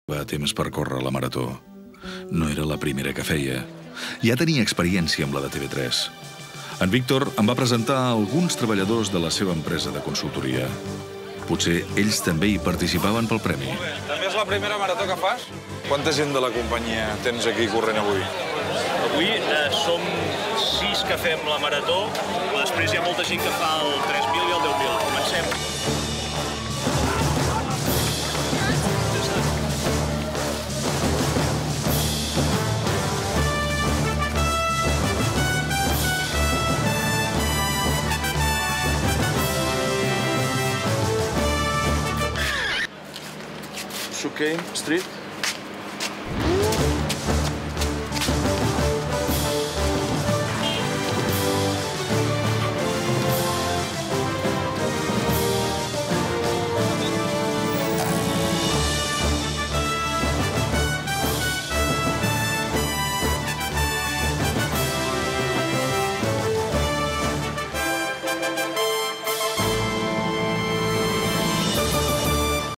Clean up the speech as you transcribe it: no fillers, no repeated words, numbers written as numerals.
Va temps per córrer la marató. No era la primera que feia. Ja tenia experiència amb la de TV3. En Víctor em va presentar a alguns treballadors de la seva empresa de consultoria. Potser ells també hi participaven pel premi. També és la primera marató que fas? Quanta gent de la companyia tens aquí corrent avui? Avui som 6 que fem la marató, però després hi ha molta gent que fa el 3.000 i el 10.000. Comencem. Suquem Street.